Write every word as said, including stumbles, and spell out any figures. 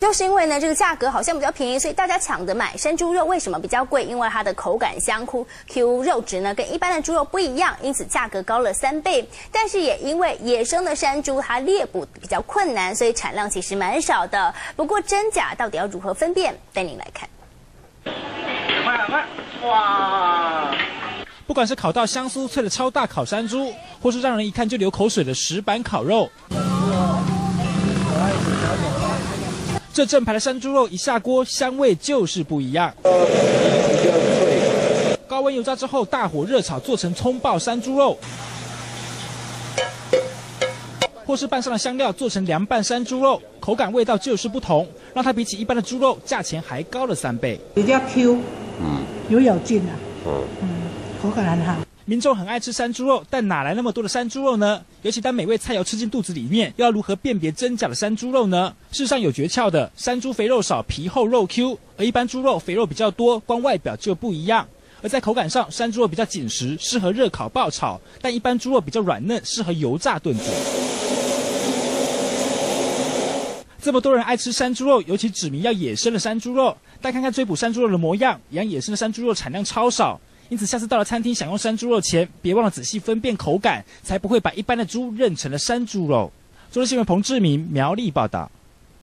就是因为呢，这个价格好像比较便宜，所以大家抢着买。山猪肉为什么比较贵？因为它的口感香 Q， 肉质呢跟一般的猪肉不一样，因此价格高了三倍。但是也因为野生的山猪它猎捕比较困难，所以产量其实蛮少的。不过真假到底要如何分辨？带您来看。 快快，哇！ 不管是烤到香酥脆的超大烤山猪，或是让人一看就流口水的石板烤肉。这正牌的山猪肉一下锅，香味就是不一样。高温油炸之后，大火热炒，做成葱爆山猪肉，或是拌上了香料，做成凉拌山猪肉，口感味道就是不同，让它比起一般的猪肉，价钱还高了三倍。 比较 Q， 嗯，有咬劲啊，嗯嗯，口感很好。 民众很爱吃山猪肉，但哪来那么多的山猪肉呢？尤其当美味菜肴吃进肚子里面，又要如何辨别真假的山猪肉呢？事实上有诀窍的，山猪肥肉少，皮厚肉 Q， 而一般猪肉肥肉比较多，光外表就不一样。而在口感上，山猪肉比较紧实，适合热烤爆炒，但一般猪肉比较软嫩，适合油炸炖煮。这么多人爱吃山猪肉，尤其指明要野生的山猪肉，但看看追捕山猪肉的模样，养野生的山猪肉产量超少。因此，下次到了餐厅享用山猪肉前，别忘了仔细分辨口感，才不会把一般的猪认成了山猪肉。中央新闻彭志明苗栗报道。